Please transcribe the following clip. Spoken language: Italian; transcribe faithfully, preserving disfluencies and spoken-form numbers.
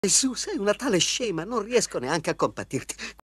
Su, sei una tale scema, non riesco neanche a compatirti.